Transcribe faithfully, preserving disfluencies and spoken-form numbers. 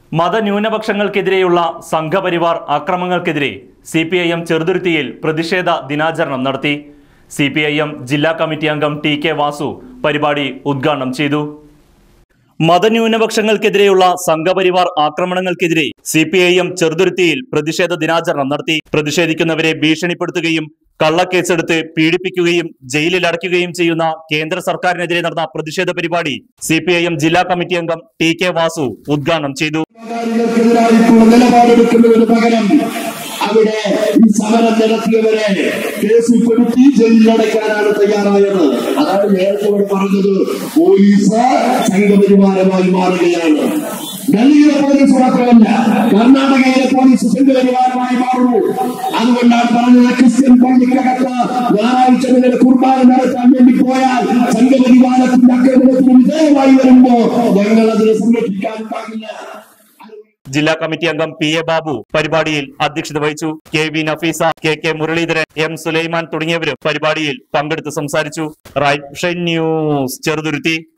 മതന്യൂനപക്ഷങ്ങൾക്കെതിരെയുള്ള സംഘപരിവാർ ആക്രമണങ്ങൾക്കെതിരെ C P I M ചെറുതുരുത്തിയിൽ പ്രതിഷേധ ദിനാചരണം നടത്തി. സി പി ഐ എം ജില്ലാ കമ്മിറ്റി അംഗം ടി കെ വാസു പരിപാടി ഉദ്ഘാടനം ചെയ്തു. മതന്യൂനപക്ഷങ്ങൾക്കെതിരെയുള്ള സംഘപരിവാർ ആക്രമണങ്ങൾക്കെതിരെ സി പി ഐ എം ചെറുതുരുത്തിയിൽ പ്രതിഷേധ ദിനാചരണം നടത്തി. പ്രതിഷേധിക്കുന്നവരെ ഭീഷണിപ്പെടുത്തുകയും കള്ളക്കേസെടുത്ത് പീഡിപ്പിക്കുകയും ജയിലിൽ അടയ്ക്കുകയും ചെയ്യുന്ന കേന്ദ്ര സർക്കാരിനെതിരെ നടന്ന പ്രതിഷേധ പരിപാടി സി പി ഐ എം ജില്ലാ കമ്മിറ്റി അംഗം ടി കെ വാസു ഉദ്ഘാടനം ചെയ്തു. അവിടെ ഈ സമരം നടത്തിയവരെ കേസിൽപ്പെടുത്തി ജയിലിലടയ്ക്കാനാണ് തയ്യാറായത്. അതാണ് നേരത്തെ പറഞ്ഞത്, പോലീസ് സംഘപരിവാരമായി മാറുകയാണ്. ഡൽഹിയിലെ പോലീസ് മാത്രമല്ല, കർണാടകയിലെ പോലീസ് സംഘപരിവാരമായി മാറുന്നു. അതുകൊണ്ടാണ് പറഞ്ഞത്, ക്രിസ്ത്യൻ പള്ളിക്കകത്ത് ഞായറാഴ്ച മുതൽ കുർബാന നടത്താൻ വേണ്ടി പോയാൽ സംഘപരിവാരത്തിന്റെ ആക്രമണത്തിന് വിധേയമായി വരുമ്പോ ഞങ്ങൾ അതിനെ സംരക്ഷിക്കാൻ പാടില്ല. ജില്ലാ കമ്മിറ്റി അംഗം പി എ ബാബു പരിപാടിയിൽ അധ്യക്ഷത വഹിച്ചു. K V Nafeesa, K K Muraleedharan, M Sulaiman തുടങ്ങിയവരും പരിപാടിയിൽ പങ്കെടുത്ത് സംസാരിച്ചു. Right news Cheruthuruthy.